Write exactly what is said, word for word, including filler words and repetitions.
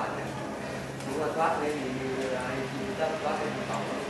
thoát này. Nếu mà thoát lên thì thì ta thoát lên phòng.